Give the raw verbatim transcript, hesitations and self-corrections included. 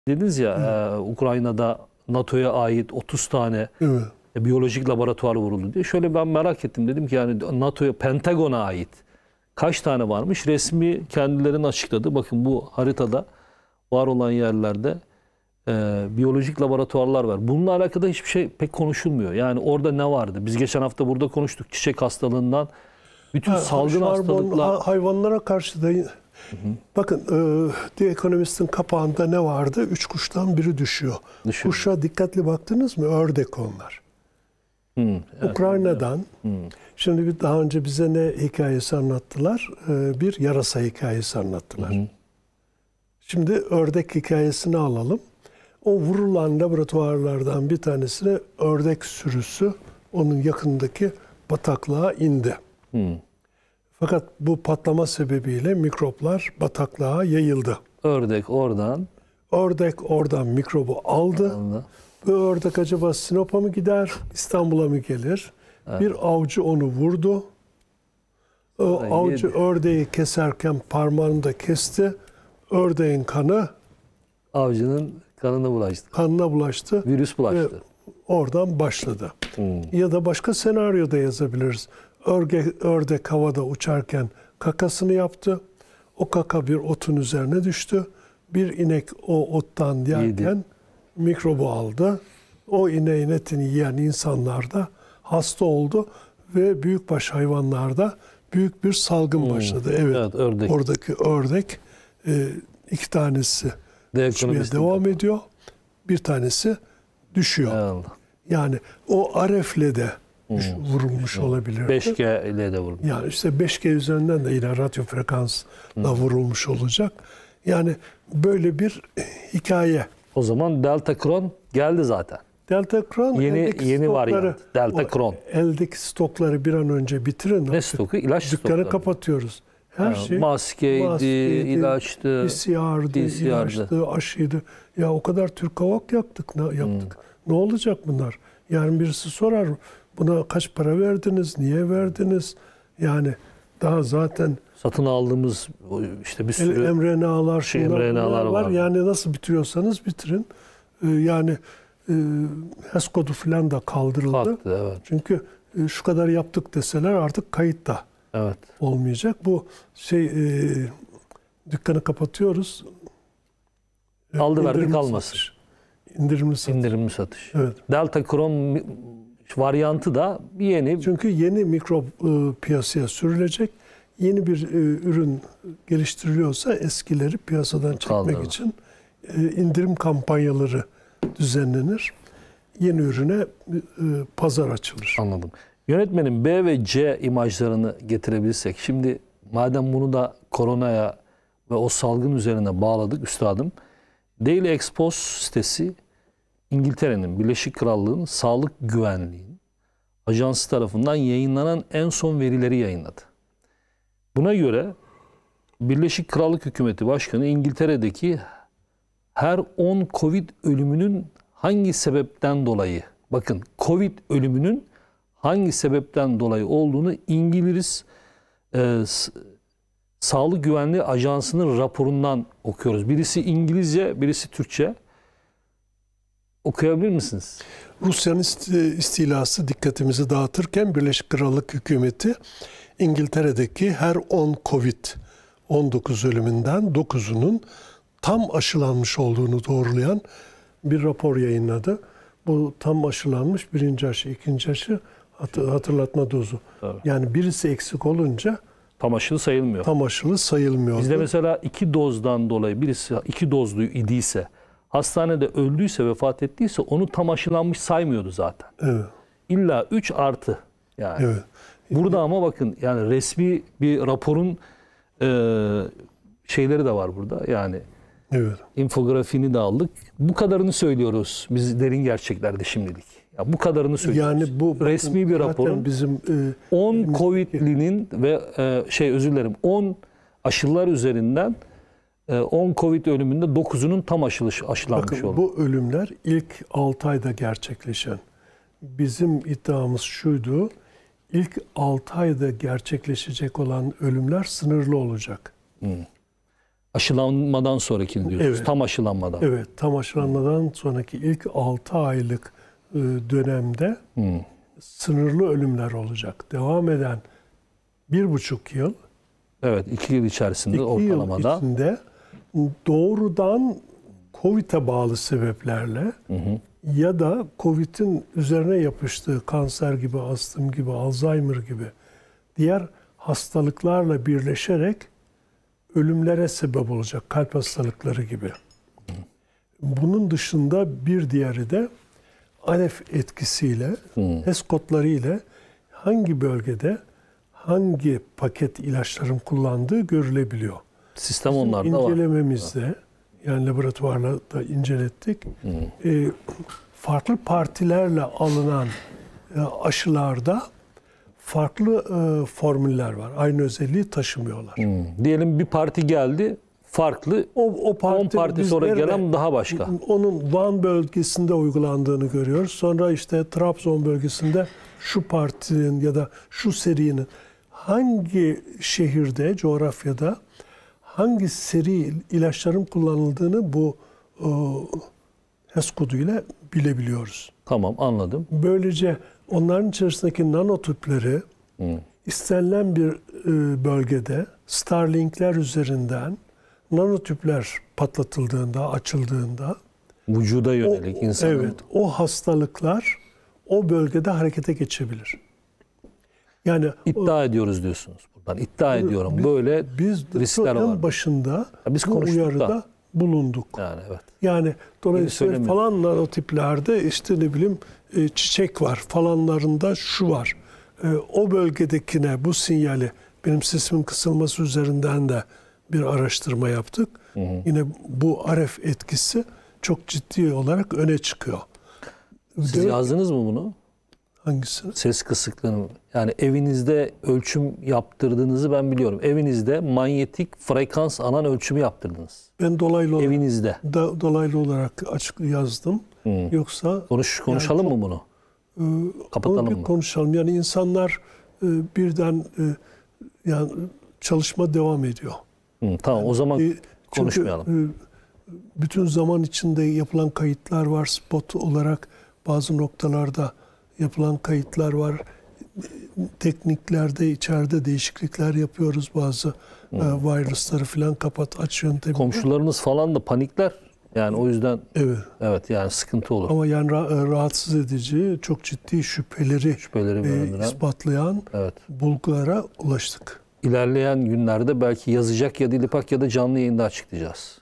Dediniz ya e, Ukrayna'da NATO'ya ait otuz tane Evet. e, biyolojik laboratuvar vuruldu diye. Şöyle ben merak ettim, dedim ki yani NATO'ya, Pentagon'a ait kaç tane varmış? Resmi kendilerinin açıkladı. Bakın bu haritada var olan yerlerde e, biyolojik laboratuvarlar var. Bununla alakalı hiçbir şey pek konuşulmuyor. Yani orada ne vardı? Biz geçen hafta burada konuştuk. Çiçek hastalığından bütün Ha, salgın şarbon, hastalıklar. hayvanlara karşı da hı hı. Bakın e, The Economist'in kapağında ne vardı? Üç kuştan biri düşüyor. düşüyor. Kuşa dikkatli baktınız mı? Ördek onlar. Hı, evet, Ukrayna'dan. evet. Şimdi bir daha önce bize ne hikayesi anlattılar? E, bir yarasa hikayesi anlattılar. Hı hı. Şimdi ördek hikayesini alalım. O vurulan laboratuvarlardan bir tanesine ördek sürüsü onun yakındaki bataklığa indi. Hı. Fakat bu patlama sebebiyle mikroplar bataklığa yayıldı. Ördek oradan. Ördek oradan mikrobu aldı. Allah. Bu ördek acaba Sinop'a mı gider, İstanbul'a mı gelir? Evet. Bir avcı onu vurdu. O Ay, avcı yedi. ördeği keserken parmağını da kesti. Ördeğin kanı avcının kanına bulaştı. Kanına bulaştı. Virüs bulaştı. Ve oradan başladı. Hmm. Ya da başka senaryoda yazabiliriz. Örge, ördek havada uçarken kakasını yaptı. O kaka bir otun üzerine düştü. Bir inek o ottan yerken Yedi. mikrobu aldı. O ineğin etini yiyen insanlar da hasta oldu ve büyükbaş hayvanlarda büyük bir salgın hmm. başladı. Evet, evet ördek. Oradaki ördek e, iki tanesi düşmeye devam ediyor. Bir tanesi düşüyor. Allah. Yani o arefle de hmm. vurulmuş hmm. olabilir. beş G ile de vurulmuş. Yani işte beş G üzerinden de yine radyo frekansla hmm. vurulmuş olacak. Yani böyle bir hikaye. O zaman Delta Kron geldi zaten. Delta Kron yeni yeni varyant. Delta Kron. Eldeki stokları bir an önce bitirin. Ne stoku? İlaç Dükkanı stokları. kapatıyoruz. Her yani şey maskeydi, maskeydi, ilaçtı, P C R'dı, ilaçtı, aşıydı. Ya o kadar Türk Havak yaktık, ne yaptık? Hmm. Ne olacak bunlar? Yarın birisi sorar, buna kaç para verdiniz, niye verdiniz? Yani daha zaten satın aldığımız işte bir sürü mRNA'lar, şey, mRNA'lar var. var. Yani nasıl bitiriyorsanız bitirin. Ee, yani e, H E S kodu falan da kaldırıldı. Kalktı, evet. Çünkü e, şu kadar yaptık deseler artık kayıtta. Evet. Olmayacak. Bu şey e, dükkanı kapatıyoruz. Aldı verdi kalmasın. İndirimli satış. İndirimli satış. Evet. Delta Kron varyantı da yeni. Çünkü yeni mikrop e, piyasaya sürülecek. Yeni bir e, ürün geliştiriliyorsa eskileri piyasadan çekmek Kaldırma. için e, indirim kampanyaları düzenlenir. Yeni ürüne e, pazar açılır. Anladım. Yönetmenim, B ve C imajlarını getirebilsek. Şimdi madem bunu da koronaya ve o salgın üzerine bağladık üstadım. Daily Expos sitesi İngiltere'nin, Birleşik Krallığı'nın sağlık güvenliğinin ajansı tarafından yayınlanan en son verileri yayınladı. Buna göre Birleşik Krallık Hükümeti Başkanı İngiltere'deki her on Covid ölümünün hangi sebepten dolayı, bakın Covid ölümünün hangi sebepten dolayı olduğunu İngiliz e, Sağlık Güvenliği Ajansı'nın raporundan okuyoruz. Birisi İngilizce, birisi Türkçe. Okuyabilir misiniz? Rusya'nın istilası dikkatimizi dağıtırken Birleşik Krallık Hükümeti İngiltere'deki her on Covid on dokuz ölümünden dokuzunun tam aşılanmış olduğunu doğrulayan bir rapor yayınladı. Bu tam aşılanmış birinci aşı, ikinci aşı hatırlatma dozu. Evet. Yani birisi eksik olunca tam aşılı sayılmıyor. Tam aşılı sayılmıyor. Bizde mesela iki dozdan dolayı birisi iki dozlu idiyse, hastanede öldüyse, vefat ettiyse onu tam aşılanmış saymıyordu zaten. Evet. İlla üç artı yani. Evet. Burada ama bakın yani resmi bir raporun e, şeyleri de var burada. Yani evet. infografiğini de aldık. Bu kadarını söylüyoruz biz derin gerçeklerde şimdilik. Ya bu kadarını söylüyoruz. Yani bu resmi bir raporun bizim e, on Covid'linin ve e, şey özür dilerim on aşılar üzerinden e, on Covid ölümünde dokuzunun tam aşılı, aşılanmış bakın, oldu. Bu ölümler ilk altı ayda gerçekleşen. Bizim iddiamız şuydu. İlk altı ayda gerçekleşecek olan ölümler sınırlı olacak. Hmm. Aşılanmadan sonrakini diyorsunuz. Evet. Tam aşılanmadan. Evet, tam aşılanmadan sonraki ilk altı aylık e, dönemde Hmm. sınırlı ölümler olacak. Devam eden bir buçuk yıl, Evet, iki yıl içerisinde iki ortalamada. yıl içinde doğrudan Covid'e bağlı sebeplerle Hı hı. ya da Covid'in üzerine yapıştığı kanser gibi, astım gibi, Alzheimer gibi diğer hastalıklarla birleşerek ölümlere sebep olacak, kalp hastalıkları gibi. Bunun dışında bir diğeri de Alef etkisiyle, Hmm. HES kodları ile hangi bölgede hangi paket ilaçların kullandığı görülebiliyor. Sistem onlarda var. İncelememizde, yani laboratuvarla da incelettik. Hmm. E, farklı partilerle alınan e, aşılarda farklı e, formüller var. Aynı özelliği taşımıyorlar. Hmm. Diyelim bir parti geldi, farklı. O, o parti, on parti sonra bizlerle gelen daha başka. Onun Van bölgesinde uygulandığını görüyoruz. Sonra işte Trabzon bölgesinde şu partinin ya da şu serinin hangi şehirde, coğrafyada hangi seri ilaçların kullanıldığını bu e, HES koduyla bilebiliyoruz. Tamam, anladım. Böylece onların içerisindeki nanotüpleri Hmm. istenilen bir e, bölgede Starlink'ler üzerinden nanotüpler patlatıldığında, açıldığında Vücuda yönelik o, insanın. evet, o hastalıklar o bölgede harekete geçebilir. Yani İddia ediyoruz diyorsunuz buradan. İddia ediyorum. biz- Böyle biz de riskler en var. başında Ya biz bu konuştuk da. uyarıda bulunduk. Yani evet. Yani dolayısıyla söylemiyorum. falan nanotiplerde işte ne bileyim e, çiçek var, falanlarında şu var. E, o bölgedekine bu sinyali benim sesimin kısılması üzerinden de bir araştırma yaptık. Hı hı. Yine bu Aref etkisi çok ciddi olarak öne çıkıyor. Siz Demek- yazdınız mı bunu? Hangisini? Ses kısıklığını. Yani evinizde ölçüm yaptırdığınızı ben biliyorum. Evinizde manyetik frekans alan ölçümü yaptırdınız. Ben dolaylı olarak, Evinizde. da, dolaylı olarak açık yazdım. Hı. Yoksa Konuş, konuşalım çok- mı bunu? e, Kapatalım onu bir mı? konuşalım. Yani insanlar e, birden e, yani çalışma devam ediyor. Hı, tamam, o zaman E, çünkü, konuşmayalım. e, bütün zaman içinde yapılan kayıtlar var. Spot olarak bazı noktalarda yapılan kayıtlar var. Tekniklerde içeride değişiklikler yapıyoruz. Bazı e, wireless'ları falan kapat aç yöntemi. Komşularınız falan da panikler. Yani o yüzden Evet. evet, yani sıkıntı olur. Ama yani ra- rahatsız edici, çok ciddi şüpheleri Şüpheleri e, barındıran. ispatlayan Evet. bulgulara ulaştık. İlerleyen günlerde belki yazacak ya Dilipak ya da canlı yayında açıklayacağız.